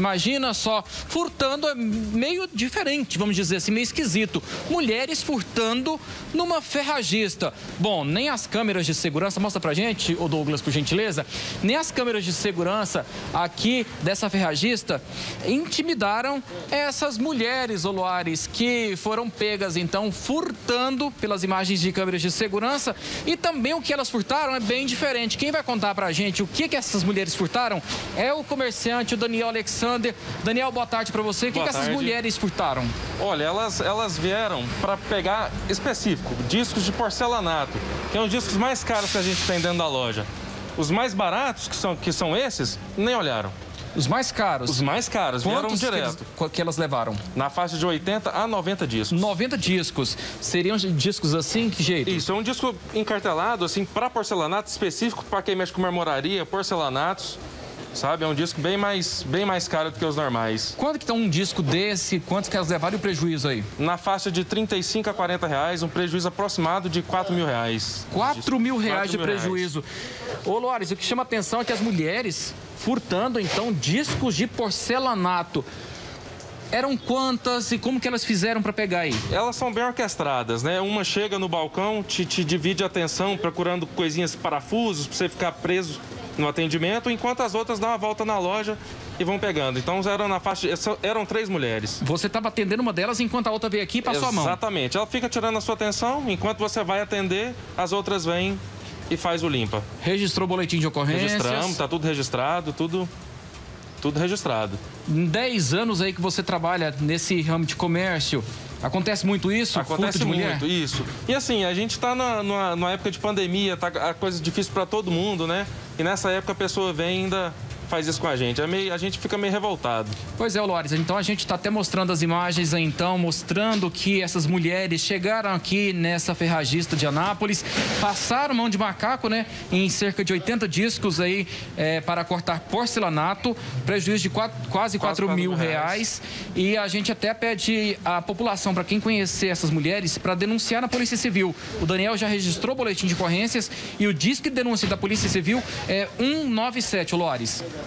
imagina só, furtando é meio diferente, vamos dizer assim, meio esquisito. Mulheres furtando numa ferragista. Bom, nem as câmeras de segurança, mostra pra gente, ô Douglas, por gentileza, nem as câmeras de segurança aqui dessa ferragista intimidaram essas mulheres, ô Loares, que foram pegas, então, furtando pelas imagens de câmeras de segurança. E também o que elas furtaram é bem diferente. Quem vai contar pra gente o que essas mulheres furtaram é o comerciante, o Daniel Alexander. Daniel, boa tarde pra você. O que essas mulheres furtaram? Olha, elas vieram para pegar específico, discos de porcelanato, que é um dos discos mais caros que a gente tem dentro da loja. Os mais baratos, que são esses, nem olharam. Os mais caros? Os mais caros, vieram direto. Que elas levaram? Na faixa de 80 a 90 discos. 90 discos. Seriam discos assim? Que jeito? Isso, é um disco encartelado, assim, para porcelanato, específico para quem mexe com marmoraria, porcelanatos. Sabe, é um disco bem mais caro do que os normais. Quanto que tá um disco desse? Quantos que elas levaram e o prejuízo aí? Na faixa de 35 a 40 reais, um prejuízo aproximado de 4 mil reais. 4 mil reais de prejuízo. Ô, Loares, o que chama atenção é que as mulheres furtando, então, discos de porcelanato. Eram quantas e como que elas fizeram para pegar aí? Elas são bem orquestradas, né? Uma chega no balcão, te divide a atenção procurando coisinhas, parafusos, para você ficar preso no atendimento, enquanto as outras dão uma volta na loja e vão pegando. Então eram 3 mulheres. Você estava atendendo uma delas enquanto a outra veio aqui e passou a mão? Exatamente. Ela fica tirando a sua atenção, enquanto você vai atender, as outras vêm e faz o limpa. Registrou o boletim de ocorrências? Registramos, tá tudo registrado, tudo registrado. Em 10 anos aí que você trabalha nesse ramo de comércio, acontece muito isso? Acontece muito, isso. E assim, a gente está numa época de pandemia, tá a coisa difícil para todo mundo, né? E nessa época a pessoa vem e ainda faz isso com a gente. A gente fica meio revoltado. Pois é, Loares, então a gente está até mostrando as imagens aí, então, mostrando que essas mulheres chegaram aqui nessa ferragista de Anápolis, passaram mão de macaco, né, em cerca de 80 discos aí para cortar porcelanato, prejuízo de quase 4 mil reais. E a gente até pede à população, para quem conhecer essas mulheres, para denunciar na Polícia Civil. O Daniel já registrou o boletim de ocorrências e o disco de denúncia da Polícia Civil é 197, Loares.